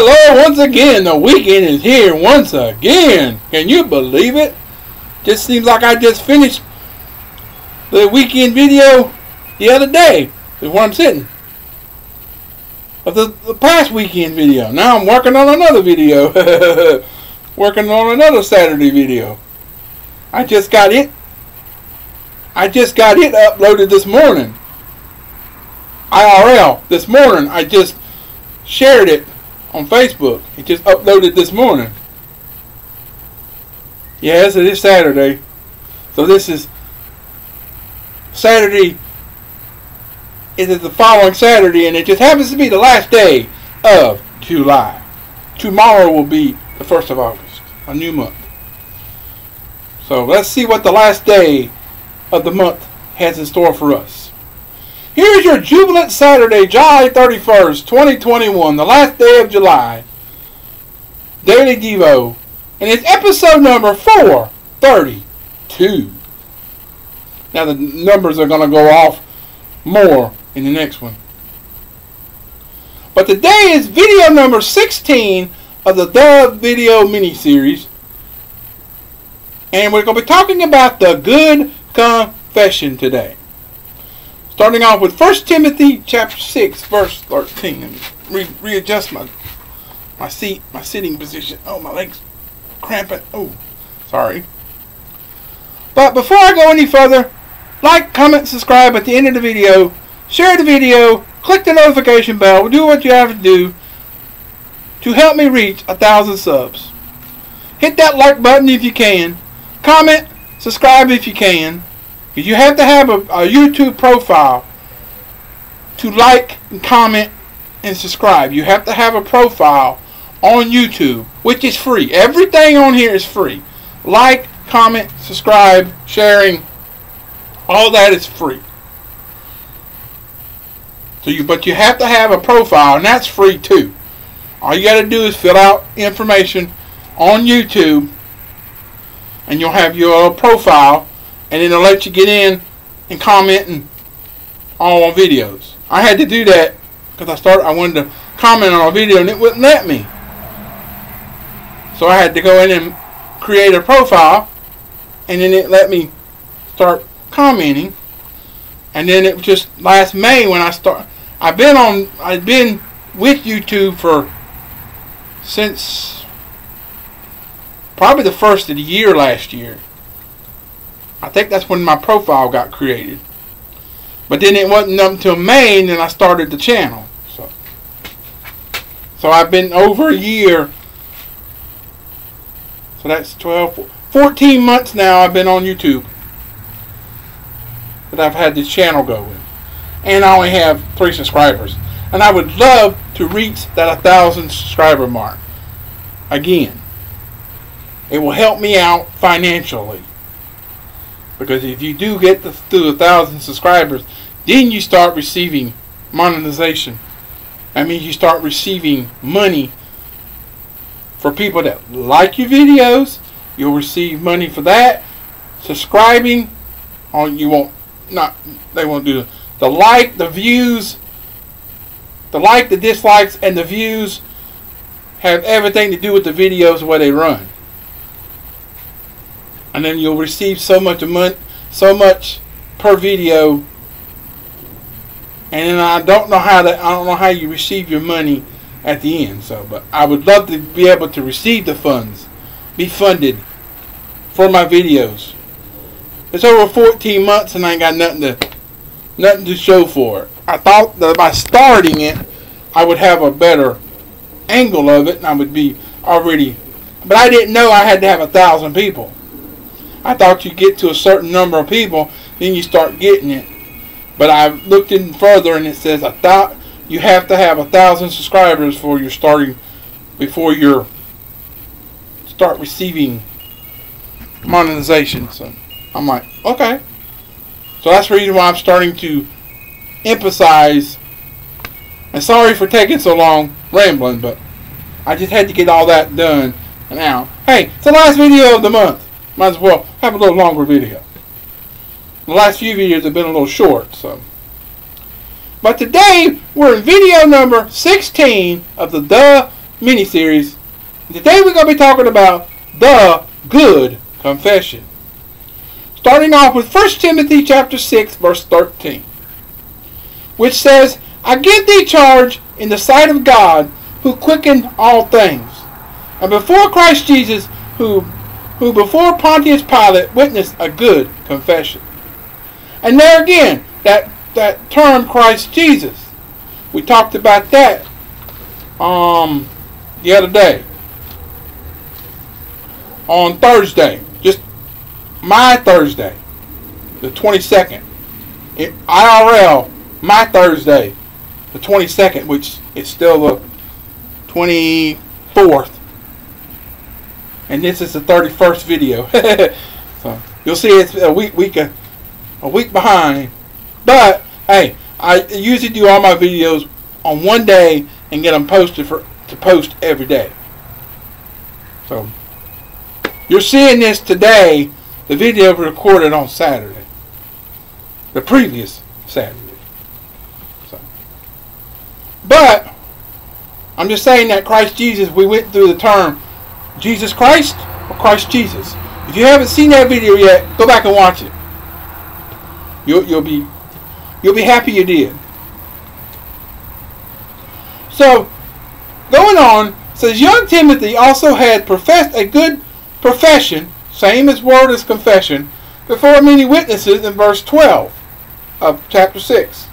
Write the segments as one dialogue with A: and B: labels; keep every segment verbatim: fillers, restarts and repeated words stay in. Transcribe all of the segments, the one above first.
A: Hello, once again, the weekend is here once again. Can you believe it? Just seems like I just finished the weekend video the other day. Is where I'm sitting. But the, the past weekend video. Now I'm working on another video. Working on another Saturday video. I just got it. I just got it uploaded this morning. I R L this morning. I just shared it on Facebook. It just uploaded this morning. Yes, it is Saturday. So this is Saturday. It is the following Saturday, and it just happens to be the last day of July. Tomorrow will be the first of August, a new month. So let's see what the last day of the month has in store for us. Here's your Jubilant Saturday, July thirty-first, twenty twenty-one, the last day of July. Daily Devo. And it's episode number four thirty-two. Now the numbers are going to go off more in the next one. But today is video number sixteen of the Devo video miniseries. And we're going to be talking about the good confession today. Starting off with First Timothy chapter six, verse thirteen. Let me re readjust my my seat, my sitting position. Oh, my legs cramping. Oh, sorry. But before I go any further, like, comment, subscribe at the end of the video. Share the video. Click the notification bell. Do what you have to do to help me reach a thousand subs. Hit that like button if you can. Comment, subscribe if you can. Because you have to have a, a YouTube profile to like and comment and subscribe. You have to have a profile on YouTube, which is free. Everything on here is free. Like, comment, subscribe, sharing, all that is free. So you, but you have to have a profile, and that's free too. All you got to do is fill out information on YouTube, and you'll have your profile. And it'll let you get in and comment and all on videos. I had to do that because I started. I wanted to comment on a video and it wouldn't let me. So I had to go in and create a profile, and then it let me start commenting. And then it was just last May when I start. I've been on. I've been with YouTube for since probably the first of the year last year. I think that's when my profile got created. But then it wasn't up until May, and then I started the channel. So, so I've been over a year. So that's twelve, fourteen months now I've been on YouTube. That I've had this channel going. And I only have three subscribers. And I would love to reach that a thousand subscriber mark. Again. It will help me out financially. Because if you do get to, to a thousand subscribers, then you start receiving monetization. That means you start receiving money for people that like your videos. You'll receive money for that. Subscribing, or you won't not they won't do the like, the views, the like, the dislikes, and the views have everything to do with the videos where they run. And then you'll receive so much a month, so much per video. And then I don't know how that I don't know how you receive your money at the end. So, but I would love to be able to receive the funds, be funded for my videos. It's over fourteen months, and I ain't got nothing to nothing to show for it. I thought that by starting it, I would have a better angle of it, and I would be already. But I didn't know I had to have a thousand people. I thought you get to a certain number of people, then you start getting it. But I looked in further, and it says a thou you have to have a thousand subscribers for your starting before you start receiving monetization. So I'm like, okay. So that's the reason why I'm starting to emphasize. And sorry for taking so long rambling, but I just had to get all that done. And now, hey, it's the last video of the month. Might as well have a little longer video. The last few videos have been a little short, so. But today, we're in video number sixteen of the mini-series. Today we're going to be talking about the good confession. Starting off with First Timothy chapter six, verse thirteen. Which says, I give thee charge in the sight of God, who quickened all things, and before Christ Jesus, who, who before Pontius Pilate witnessed a good confession. And there again, that, that term Christ Jesus. We talked about that um, the other day. On Thursday. Just my Thursday. The twenty-second. It, I R L, my Thursday. The twenty-second, which is still the twenty-fourth. And this is the thirty-first video. So you'll see it's a week, week, a, a week behind. But hey, I usually do all my videos on one day and get them posted for to post every day. So you're seeing this today. The video was recorded on Saturday, the previous Saturday. So, but I'm just saying that Christ Jesus. We went through the term Jesus Christ or Christ Jesus. If you haven't seen that video yet, go back and watch it. You'll you'll be you'll be happy you did. So, going on, says young Timothy also had professed a good profession, same as word as confession, before many witnesses in verse twelve of chapter six.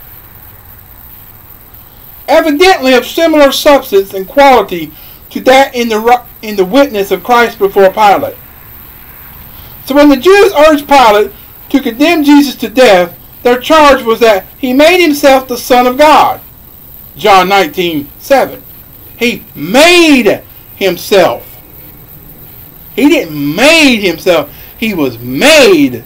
A: Evidently of similar substance and quality to that in the in the witness of Christ before Pilate. So when the Jews urged Pilate to condemn Jesus to death, their charge was that he made himself the Son of God. John nineteen seven. He made himself. He didn't made himself. He was made.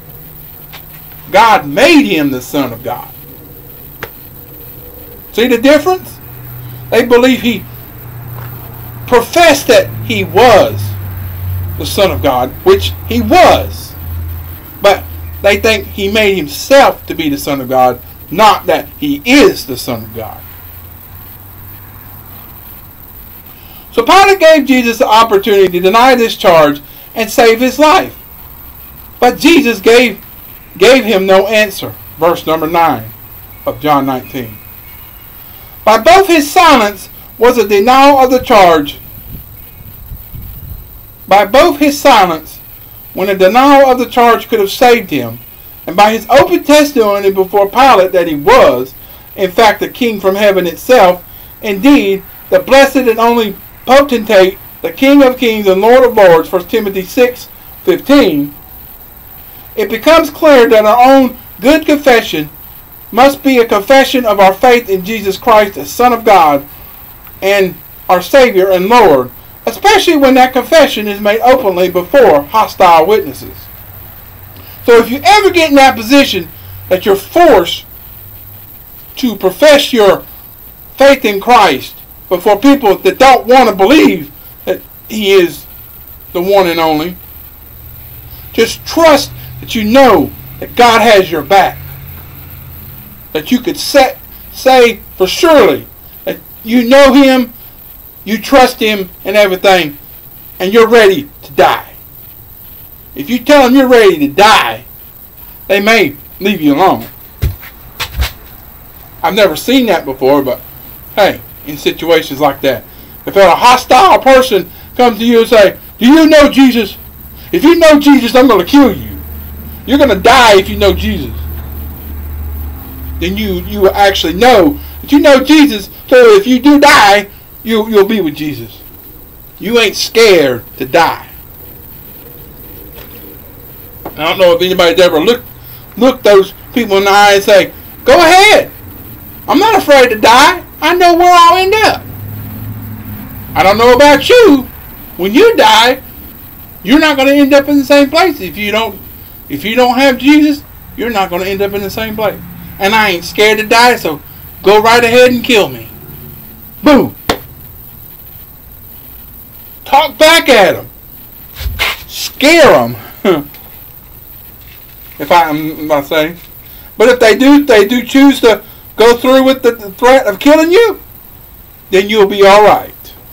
A: God made him the Son of God. See the difference? They believe he professed that he was the Son of God, which he was. But they think he made himself to be the Son of God, not that he is the Son of God. So Pilate gave Jesus the opportunity to deny this charge and save his life. But Jesus gave, gave him no answer. Verse number nine of John nineteen. By both his silence was a denial of the charge. By both his silence, when a denial of the charge could have saved him, and by his open testimony before Pilate that he was, in fact, the King from heaven itself, indeed, the blessed and only potentate, the King of kings and Lord of lords, First Timothy six fifteen, it becomes clear that our own good confession must be a confession of our faith in Jesus Christ as Son of God and our Savior and Lord, especially when that confession is made openly before hostile witnesses. So if you ever get in that position that you're forced to profess your faith in Christ before people that don't want to believe that he is the one and only, just trust that you know that God has your back. That you could set, say for surely that you know him, you trust him and everything, and you're ready to die. If you tell them you're ready to die, they may leave you alone. I've never seen that before, but hey, in situations like that, if a hostile person comes to you and say, do you know Jesus? If you know Jesus, I'm going to kill you. You're going to die if you know Jesus. Then you, you will actually know that you know Jesus, so if you do die, you, you'll be with Jesus. You ain't scared to die. I don't know if anybody's ever looked, looked those people in the eye and say, go ahead. I'm not afraid to die. I know where I'll end up. I don't know about you. When you die, you're not going to end up in the same place. If you don't, if you don't have Jesus, you're not going to end up in the same place. And I ain't scared to die, so go right ahead and kill me. Boom. Talk back at them. Scare them. If I, I'm about to say. But if they do, they do choose to go through with the threat of killing you, then you'll be all right.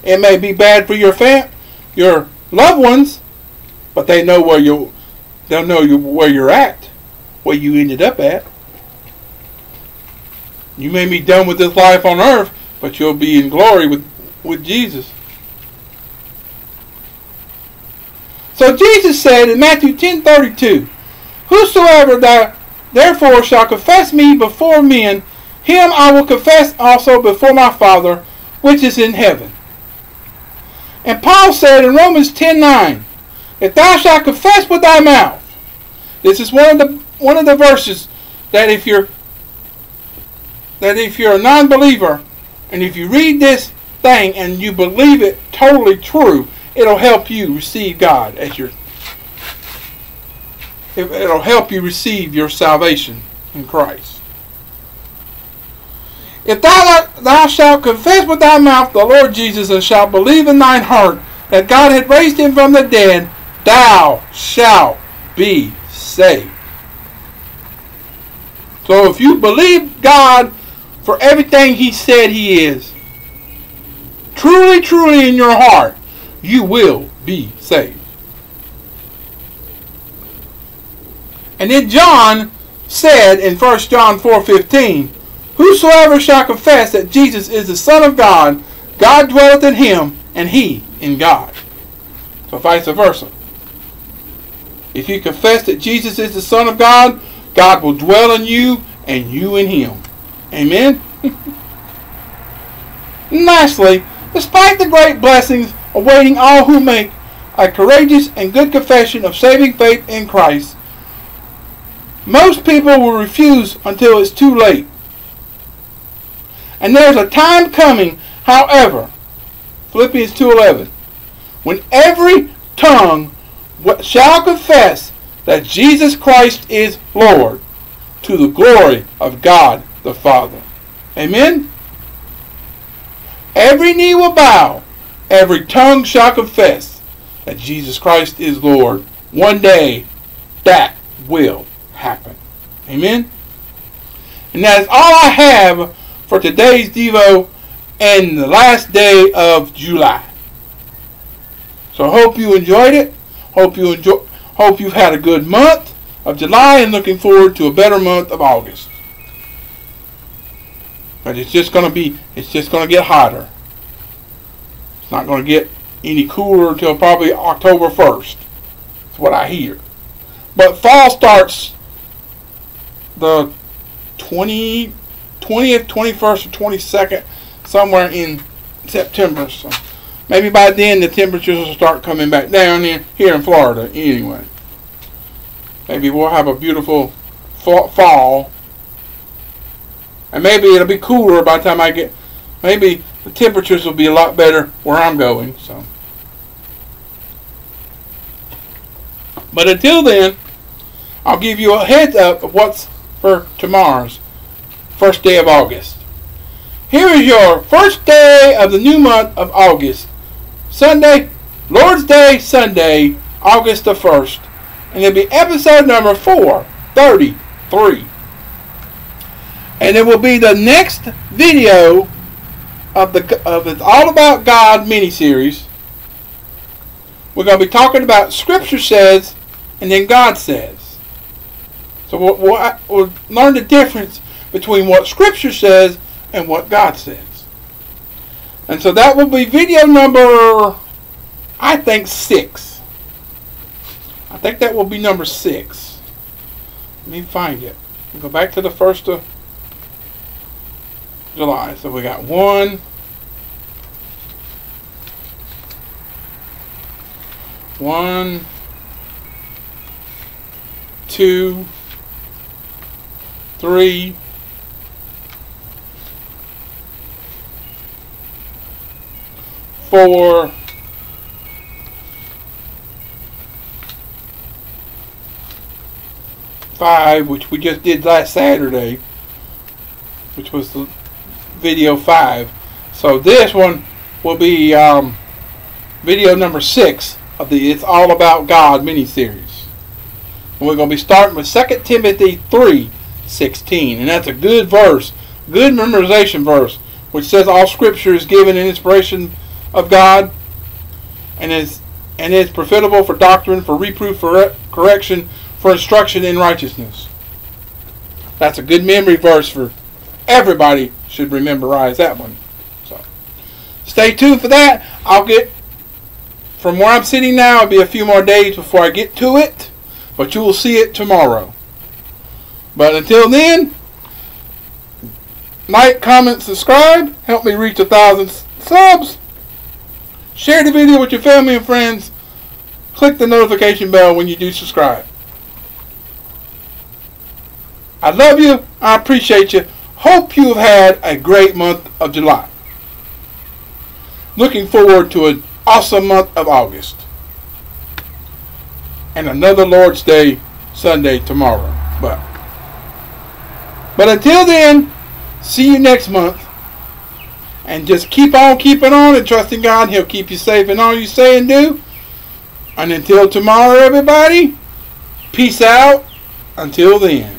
A: It may be bad for your fam, your loved ones, but they know where you, they'll know you where you're at, where you ended up at. You may be done with this life on earth, but you'll be in glory with, with Jesus. So Jesus said in Matthew ten thirty-two, whosoever that therefore shall confess me before men, him I will confess also before my Father, which is in heaven. And Paul said in Romans ten nine, if thou shalt confess with thy mouth, this is one of the one of the verses that if you're that if you're a non-believer, and if you read this thing and you believe it totally true, it'll help you receive God as your it'll help you receive your salvation in Christ. If thou, thou shalt confess with thy mouth the Lord Jesus, and shalt believe in thine heart that God had raised him from the dead, thou shalt be saved. So if you believe God for everything he said he is, truly, truly in your heart, you will be saved. And then John said in First John four fifteen, whosoever shall confess that Jesus is the Son of God, God dwelleth in him, and he in God. So vice versa. If you confess that Jesus is the Son of God, God will dwell in you, and you in him. Amen? And lastly, despite the great blessings awaiting all who make a courageous and good confession of saving faith in Christ, most people will refuse until it's too late. And there's a time coming, however, Philippians two eleven, when every tongue shall confess that Jesus Christ is Lord, to the glory of God the Father. Amen? Every knee will bow, every tongue shall confess that Jesus Christ is Lord. One day, that will happen. Amen? And that is all I have for today's Devo and the last day of July. So I hope you enjoyed it. Hope you enjoy. Hope you've had a good month of July and looking forward to a better month of August. But it's just gonna be. It's just gonna get hotter. It's not gonna get any cooler until probably October first. That's what I hear. But fall starts the twentieth, twenty-first, or twenty-second, somewhere in September. So maybe by then the temperatures will start coming back down here, here in Florida anyway. Maybe we'll have a beautiful fall. And maybe it'll be cooler by the time I get, maybe the temperatures will be a lot better where I'm going. So, but until then, I'll give you a heads up of what's for tomorrow's first day of August. Here is your first day of the new month of August. Sunday, Lord's Day Sunday, August the first. And it'll be episode number four thirty-three. And it will be the next video of the of the All About God miniseries. We're going to be talking about Scripture says and then God says. So we'll, we'll, we'll learn the difference between what Scripture says and what God says. And so that will be video number, I think, six. I think that will be number six. Let me find it. We'll go back to the first of July. So we got one, one, two, three, four, five, which we just did last Saturday, which was the video five. So this one will be um, video number six of the It's All About God miniseries. And we're going to be starting with Second Timothy three sixteen. And that's a good verse, good memorization verse, which says all Scripture is given in inspiration of God, and is and is profitable for doctrine, for reproof, for correction, for instruction in righteousness. That's a good memory verse for everybody. Should memorize that one. So stay tuned for that. I'll get from where I'm sitting now. It'll be a few more days before I get to it, but you will see it tomorrow. But until then, like, comment, subscribe. Help me reach a thousand subs. Share the video with your family and friends. Click the notification bell when you do subscribe. I love you. I appreciate you. Hope you have had a great month of July. Looking forward to an awesome month of August. And another Lord's Day Sunday tomorrow. But, but until then, see you next month. And just keep on keeping on and trusting God. He'll keep you safe in all you say and do. And until tomorrow, everybody, peace out. Until then.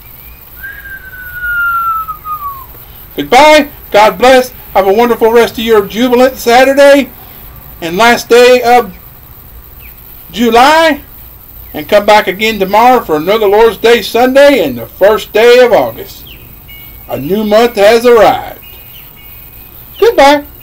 A: Goodbye. God bless. Have a wonderful rest of your Jubilant Saturday and last day of July. And come back again tomorrow for another Lord's Day Sunday and the first day of August. A new month has arrived. Goodbye.